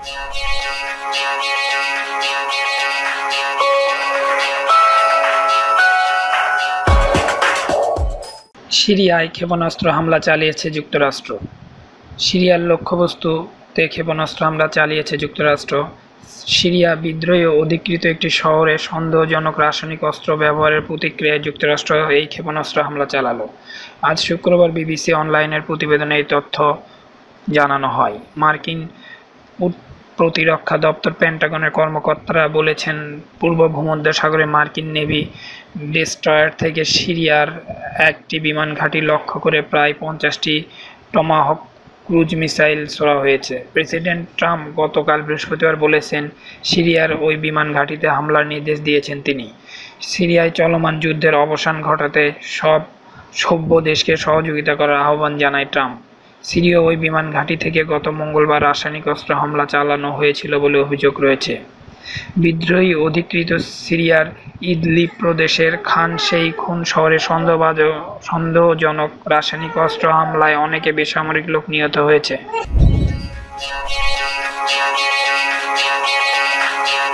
সিরিয়ায় ক্ষেপণাস্ত্র হামলা চালিয়েছে যুক্তরাষ্ট্র। সিরিয়ার লক্ষ্যবস্তুতে ক্ষেপণাস্ত্র হামলা চালিয়েছে যুক্তরাষ্ট্র। সিরিয়া বিদ্রোহী অধিকৃত একটি শহরে সন্দেহজনক রাসায়নিক অস্ত্র ব্যবহারের প্রতিক্রিয়ায় যুক্তরাষ্ট্র এই ক্ষেপণাস্ত্র হামলা চালালো। আজ শুক্রবার বিবিসি অনলাইনের প্রতিবেদনে এই তথ্য জানানো হয়। মার্কিন প্রতিরক্ষা দপ্তর পেন্টাগনের কর্মকর্তারা বলেছেন, পূর্ব ভূমধ্যসাগরে মার্কিন নেভি ডেস্ট্রয়ার থেকে সিরিয়ার একটি বিমান ঘাঁটি লক্ষ্য করে প্রায় 50টি টমাহক ক্রুজ মিসাইল ছোড়া হয়েছে। প্রেসিডেন্ট ট্রাম্প গতকাল বৃহস্পতিবার বলেছেন, সিরিয়ার ওই বিমান ঘাঁটিতে হামলার নির্দেশ দিয়েছেন তিনি। সিরিয়ায় চলমান যুদ্ধের অবসান ঘটাতে সব সভ্য দেশকে সহযোগিতা করার আহ্বান জানায় ট্রাম্প। সিরীয় ওই বিমান ঘাঁটি থেকে গত মঙ্গলবার রাসায়নিক অস্ত্র হামলা চালানো হয়েছিল বলে অভিযোগ রয়েছে। বিদ্রোহী অধিকৃত সিরিয়ার ইদলিব প্রদেশের খান শেইখুন শহরে সন্দেহজনক রাসায়নিক অস্ত্র হামলায় অনেকে বেসামরিক লোক নিহত হয়েছে।